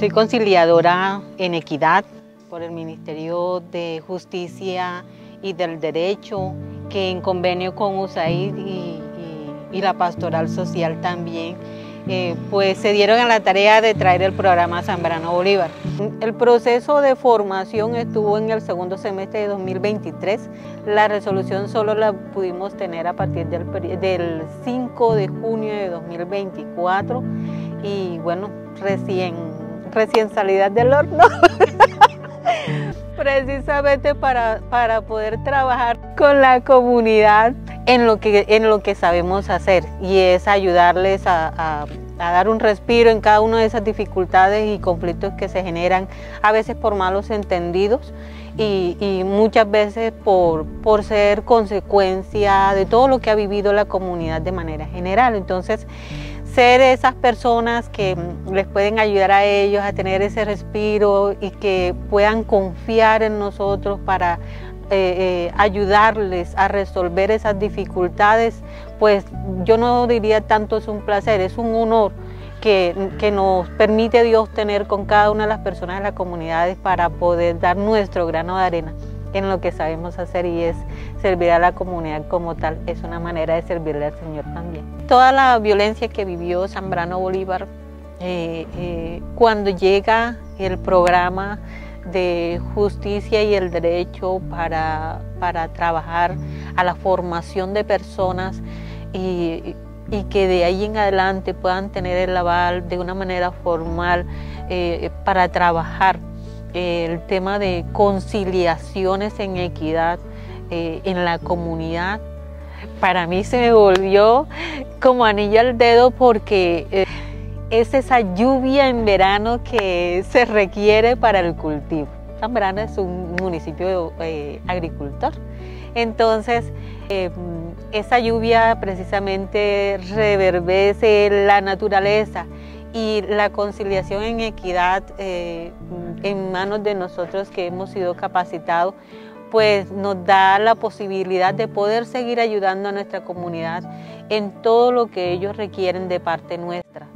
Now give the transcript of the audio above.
Soy conciliadora en equidad por el Ministerio de Justicia y del Derecho, que en convenio con USAID y la Pastoral Social también, pues se dieron a la tarea de traer el programa Zambrano Bolívar. El proceso de formación estuvo en el segundo semestre de 2023. La resolución solo la pudimos tener a partir del 5 de junio de 2024 y bueno, recién salida del horno. Precisamente para poder trabajar con la comunidad en lo que sabemos hacer, y es ayudarles a dar un respiro en cada una de esas dificultades y conflictos que se generan a veces por malos entendidos y muchas veces por ser consecuencia de todo lo que ha vivido la comunidad de manera general. Entonces, ser esas personas que les pueden ayudar a ellos a tener ese respiro y que puedan confiar en nosotros para ayudarles a resolver esas dificultades, pues yo no diría tanto es un placer, es un honor que nos permite Dios tener con cada una de las personas de las comunidades para poder dar nuestro grano de arena en lo que sabemos hacer, y es servir a la comunidad como tal. Es una manera de servirle al Señor también. Toda la violencia que vivió Zambrano Bolívar, cuando llega el programa de justicia y el derecho para trabajar a la formación de personas y que de ahí en adelante puedan tener el aval de una manera formal para trabajar el tema de conciliaciones en equidad en la comunidad, para mí se me volvió como anillo al dedo, porque es esa lluvia en verano que se requiere para el cultivo. Zambrano es un municipio agricultor, entonces esa lluvia precisamente reverdece la naturaleza, y la conciliación en equidad en manos de nosotros que hemos sido capacitados, pues nos da la posibilidad de poder seguir ayudando a nuestra comunidad en todo lo que ellos requieren de parte nuestra.